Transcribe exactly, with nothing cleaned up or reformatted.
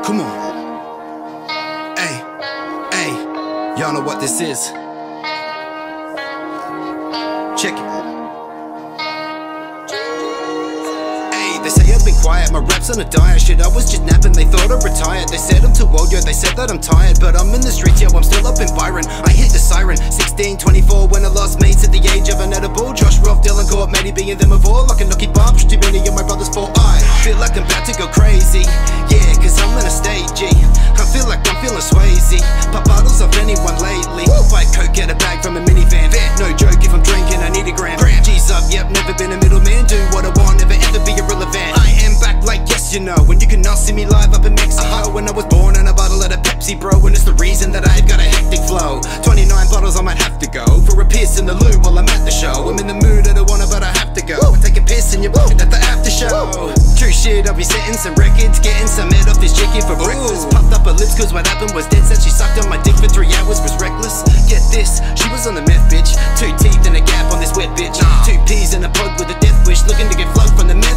Come on. Hey, hey, y'all know what this is. Check it. Hey, they say I've been quiet, my rap's on a diet. Shit, I was just napping, they thought I retired. They said I'm too old, yo, they said that I'm tired. But I'm in the streets, yo, I'm still up in Byron. I hit the siren, sixteen, twenty-four when I lost mates at the age of an edible. Josh, Rolf, Dylan, caught Matty being them of all. Like a lucky bomb, too many of my brothers fall. I feel like I'm about to go crazy. Yeah, cause I'm in a stage G. I feel like I'm feeling Swayze. Pop bottles off anyone lately. Buy coke, get a bag from a minivan. No joke, if I'm drinking, I need a gram. G's up, yep, never been a middleman. Do what I want, never ever be irrelevant. I am back like yes, you know. When you can now see me live up in Mexico. uh-huh. When I was born in a bottle of the Pepsi, bro. And it's the reason that I've got a hectic flow. Twenty-nine bottles, I might have to go for a piss in the loo while I'm at the show. I'm in the mood, I don't wanna, but I have to go and take a piss in your bucket at the after show. True shit, I'll be setting some records, getting some head off this chicken for breakfast. Popped up her lips cause what happened was dead. Said she sucked on my dick for three hours, was reckless. Get this, she was on the meth, bitch. Two teeth and a gap on this wet bitch. Two peas in a pod with a death wish, looking to get flogged from the meth